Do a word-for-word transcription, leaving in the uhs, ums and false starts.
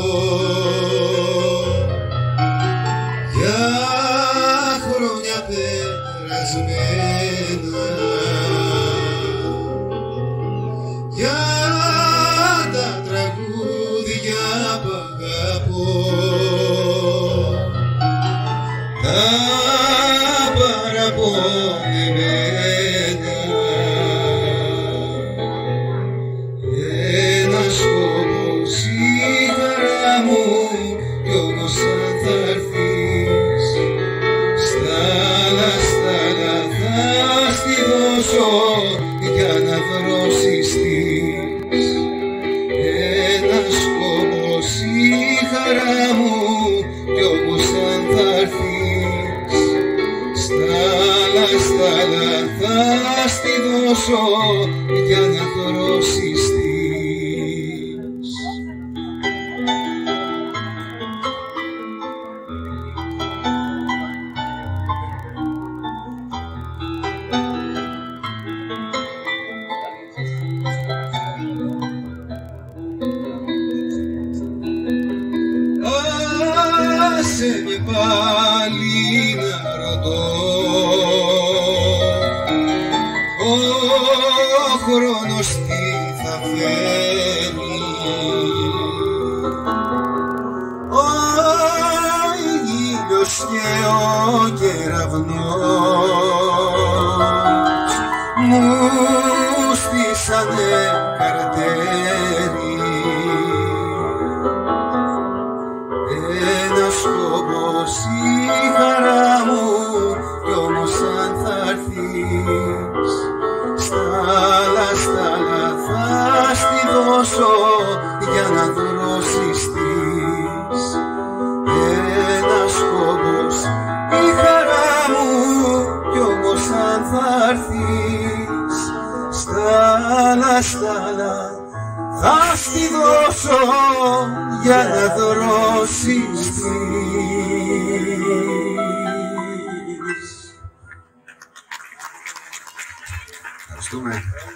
για χρόνια περασμένα, για τα τραγούδια που αγαπώ, τα παραπονεμένα. Ένας φόβος η χαρά μου, κι όμως αν θα έρθεις στάλα, στάλα θα στη δώσω για να δροσιστείς. Ένας φόβος η χαρά μου, κι όμως αν θα έρθεις στάλα, στάλα θα στη δώσω για να δροσιστείς. Άσε με πάλι να ρωτώ, ο χρόνος τι θα φέρει, ο ήλιος και ο κεραυνός μου στήσανε καρτέρι. Ένας φόβος η χαρά μου, κι όμως αν θα έρθεις στάλα, στάλα θα στη δώσω για να δροσιστείς. Ένας φόβος η χαρά μου, κι όμως αν θα έρθεις στάλα, στάλα θα στη δώσω για να δροσιστείς. Ευχαριστούμε.